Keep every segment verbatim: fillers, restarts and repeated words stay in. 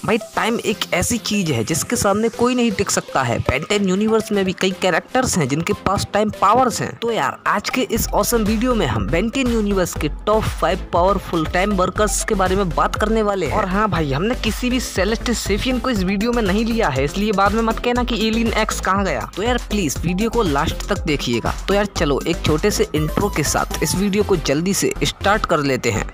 भाई टाइम एक ऐसी चीज है जिसके सामने कोई नहीं टिक सकता है। बेन टेन यूनिवर्स में भी कई कैरेक्टर्स हैं जिनके पास टाइम पावर्स हैं। तो यार आज के इस ऑसम वीडियो में हम बेन टेन यूनिवर्स के top five powerful time workers के बारे में बात करने वाले हैं। और हाँ भाई, हमने किसी भी सेलेस्टियल सेफियन को इस वीडियो में नहीं लिया है, इसलिए बाद में मत कहना कि एलियन एक्स कहाँ गया। तो यार प्लीज वीडियो को लास्ट तक देखिएगा। तो यार चलो एक छोटे से इंट्रो के साथ इस वीडियो को जल्दी से स्टार्ट कर लेते हैं।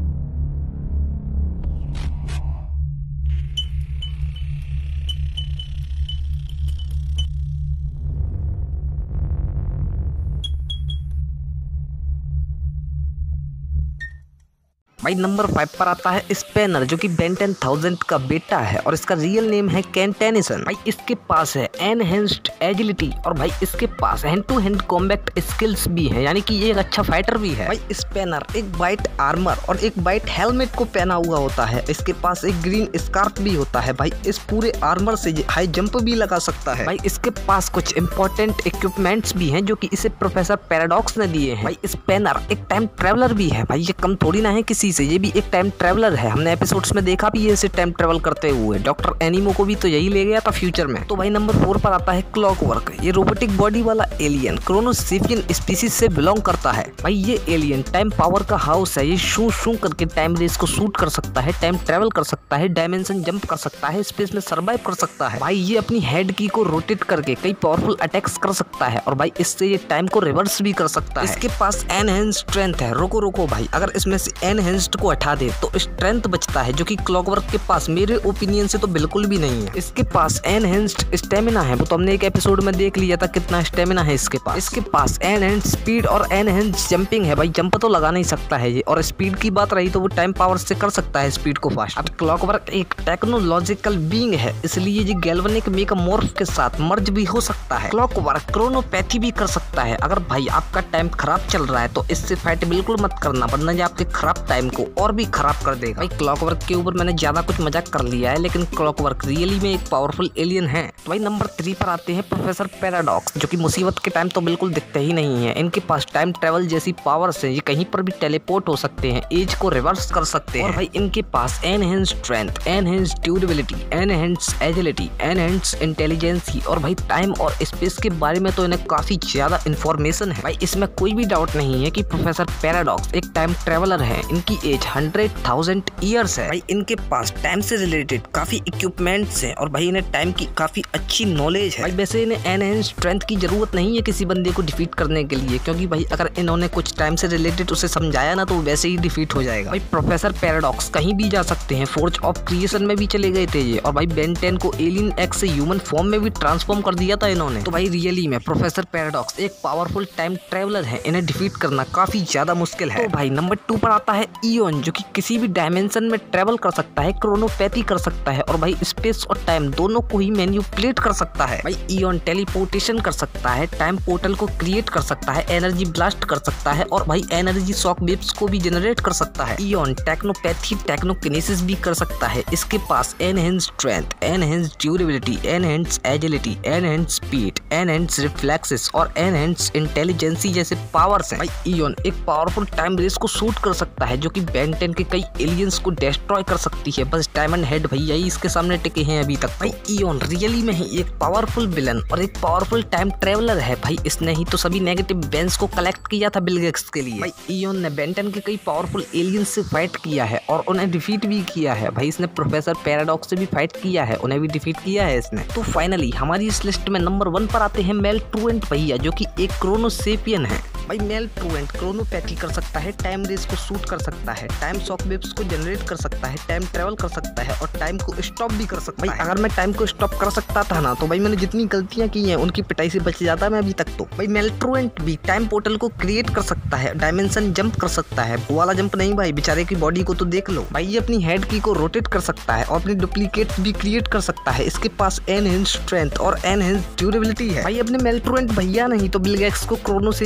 भाई नंबर फाइव पर आता है स्पेनर, जो कि बेन टेन थाउजेंड का बेटा है और इसका रियल नेम है केन टेनिसन। भाई इसके पास है एनहेंस्ड एजिलिटी और भाई इसके पास hand to hand combat skills भी है, यानी कि ये एक अच्छा फाइटर भी है। भाई स्पेनर एक वाइट आर्मर और एक वाइट हेलमेट को पहना हुआ होता है। इसके पास एक ग्रीन स्कार्फ भी होता है। भाई इस पूरे आर्मर से हाई जंप भी लगा सकता है। भाई इसके पास कुछ इंपॉर्टेंट इक्विपमेंट्स भी हैं जो कि इसे प्रोफेसर पैराडॉक्स ने दिए हैं। भाई स्पेनर एक टाइम ट्रेवलर भी है। भाई ये कम थोड़ी ना है किसी से, ये भी एक टाइम ट्रेवलर है। हमने एपिसोड्स में देखा भी है इसे टाइम ट्रेवल करते हुए। डॉक्टर एनिमो को भी तो यही ले गया था फ्यूचर में। तो भाई नंबर फोर पर आता है क्लॉकवर्क। ये रोबोटिक बॉडी वाला एलियन क्रोनोसेपियन स्पीसीज से बिलोंग करता है। भाई ये एलियन टाइम पावर का हाउस है। ये शू शू करके टाइम रेस को शूट कर सकता है, टाइम ट्रेवल कर सकता है, डायमेंशन जंप कर सकता है, स्पेस में सर्वाइव कर सकता है। भाई ये अपनी हेड की को रोटेट करके कई पावरफुल अटैक्स कर सकता है और भाई इससे ये टाइम को रिवर्स भी कर सकता है। इसके पास एनहेंस्ड स्ट्रेंथ है। रोको रोको भाई, अगर इसमें से एनहेंस्ड को हटा दे तो स्ट्रेंथ बचता है, जो कि क्लॉकवर्क के पास मेरे ओपिनियन से तो बिल्कुल भी नहीं है। इसके पास एनहेंस्ड स्टेमिना है, वो तो हमने एक एपिसोड में देख लिया था कितना स्टेमिना है इसके पास। इसके पास एनहेंस्ड स्पीड और एनहेंस्ड जंपिंग है। भाई जंप तो लगा नहीं सकता है ये, और स्पीड की बात रही तो वो टाइम पावर से कर सकता है स्पीड को फास्ट। अब क्लॉकवर्क एक टेक्नोलॉजिकल बीइंग है, इसलिए ये गैल्वेनिक मेगामॉर्फ के साथ मर्ज भी हो सकता है। क्लॉकवर्क क्रोनोपैथी भी कर सकता है। अगर भाई आपका टाइम खराब चल रहा है तो इससे फाइट बिल्कुल मत करना, वरना ये आपके खराब टाइम को और भी खराब कर देगा। भाई क्लॉकवर्क के ऊपर मैंने ज्यादा कुछ मजाक कर लिया है, लेकिन क्लॉकवर्क रियली में एक पावरफुल एलियन है। तो भाई नंबर थ्री पर आते हैं प्रोफेसर पैराडॉक्स, जो कि मुसीबत के टाइम तो बिल्कुल दिखते ही नहीं है। इनके पास टाइम ट्रेवल जैसी पावर्स हैं। ये कहीं पर भी टेलीपोर्ट हो सकते हैं, एज को रिवर्स कर सकते हैं। और भाई इनके पास enhanced strength, enhanced durability, enhanced agility, enhanced intelligence और भाई टाइम और स्पेस के बारे में तो इन्हें काफी ज्यादा इंफॉर्मेशन है। भाई इसमें कोई भी डाउट नहीं है कि प्रोफेसर पैराडॉक्स एक टाइम ट्रेवलर है। इनकी एज हंड्रेड थाउजेंड ईयर्स है। भाई इनके पास टाइम से रिलेटेड काफी इक्विपमेंट्स हैं और भाई इन्हें टाइम की काफी अच्छी नॉलेज है। भाई वैसे इन्हें एनहेंस्ड स्ट्रेंथ की जरूरत नहीं है किसी बंदे को डिफीट करने के लिए, क्योंकि भाई अगर इन्होंने कुछ टाइम से रिलेटेड उसे समझाया ना तो वैसे ही डिफीट हो जाएगा। भाई प्रोफेसर पैराडॉक्स कहीं भी जा सकते हैं। फोर्ज ऑफ क्रिएशन में भी चले गए थे ये, और भाई बेन टेन को एलियन एक्स से ह्यूमन फॉर्म में भी ट्रांसफॉर्म कर दिया था इन्होंने। तो भाई रियली में प्रोफेसर पैराडॉक्स एक पावरफुल टाइम ट्रेवलर है। इन्हें डिफीट करना काफी ज्यादा मुश्किल है। तो भाई नंबर टू पर आता है इयन, जो कि किसी भी डायमेंशन में ट्रेवल कर सकता है, क्रोनोपैथी कर सकता है और भाई स्पेस और टाइम दोनों को ही मैनिपुलेट कर सकता है। भाई इयन टेलीपोर्टेशन कर सकता है, टाइम पोर्टल को क्रिएट कर सकता है, एनर्जी ब्लास्ट कर सकता है और भाई एनर्जी शॉक वेव्स को भी जनरेट कर सकता है। इयन टेक्नोपैथी टेक्नोकिनेसिस भी कर सकता है। इसके पास enhanced strength, enhanced durability, enhanced agility, enhanced speed, enhanced reflexes और एनहेंस्ड इंटेलिजेंसी जैसे पावर्स हैं। भाई इयन एक पावरफुल टाइम रेस को शूट कर सकता है, जो कि बेन टेन के कई एलियंस को डिस्ट्रॉय कर सकती है। बस डायमंड हेड भैया ही इसके सामने टिके हैं अभी तक। भाई इयन रियली में ही एक पावरफुल विलन और एक पावरफुल टाइम ट्रेवलर है। भाई इसने ही तो सभी नेगेटिव बेंस को कलेक्ट किया था बिल गेट्स के लिए। भाई इयन ने बेन टेन के कई पावरफुल एलियंस से फाइट किया है और उन्हें डिफीट भी किया है। भाई इसने प्रोफेसर पैराडॉक्स से भी फाइट किया है, उन्हें भी डिफीट किया है इसने। तो फाइनली हमारी इस लिस्ट में नंबर वन पर आते हैं मेल ट्रूएंट भैया, जो कि एक क्रोनोसेपियन है। भाई मेल ट्रूएंट क्रोनोपैथी कर सकता है, टाइम रेस को शूट कर सकता है, टाइम शॉक वेव्स को जनरेट कर सकता है, टाइम ट्रेवल कर सकता है और टाइम को स्टॉप भी कर सकता है। भाई अगर मैं टाइम को स्टॉप कर सकता था ना तो भाई मैंने जितनी गलतियां की हैं उनकी पिटाई से बच जाता मैं अभी तक तो। भाई मेल ट्रूएंट भी टाइम पोर्टल को क्रिएट कर सकता है, डायमेंशन जंप कर सकता है। वो वाला जंप नहीं भाई, बेचारे की बॉडी को तो देख लो। भाई ये अपनी हेड की को रोटेट कर सकता है और अपनी डुप्लीकेट भी क्रिएट कर सकता है। इसके पास एनहेंस्ड स्ट्रेंथ और एनहेंस्ड ड्यूरेबिलिटी है। भाई अपने मेल ट्रूएंट भैया नहीं तो बिल गेट्स को क्रोनोसेपियन टाइम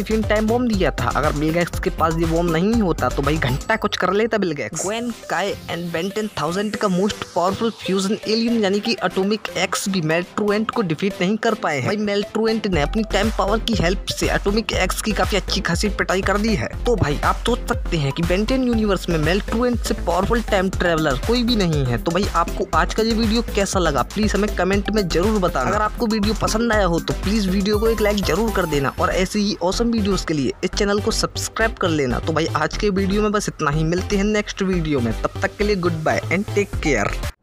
बॉम्ब दिया था। अगर बिल गेट्स के पास ये बॉम्ब नहीं होता तो भाई घंटा कुछ कर लेता Bill Gates. Gwen, Kai and Ben ten thousand का मोस्ट पावरफुल फ्यूजन एलियन यानी कि एटॉमिक एक्स भी मेल्ट्रुएंट को डिफीट नहीं कर पाए हैं। भाई मेल्ट्रुएंट ने अपनी टाइम पावर की हेल्प से एटॉमिक एक्स की काफी अच्छी खासी पिटाई कर दी है। तो भाई आप सोच सकते हैं कि बेन टेन यूनिवर्स में मेल्ट्रुएंट से पावरफुल टाइम ट्रेवलर कोई भी नहीं है। तो भाई आपको आज का ये वीडियो कैसा लगा प्लीज हमें कमेंट में जरूर बताना। अगर आपको वीडियो पसंद आया हो तो प्लीज वीडियो को एक लाइक जरूर कर देना और ऐसे ही ऑसम वीडियोस के लिए इस चैनल को सब्सक्राइब कर लेना। तो भाई आज के वीडियो में बस इतना ही, मिलते हैं नेक्स्ट वीडियो में, तब तक के लिए goodbye and take care.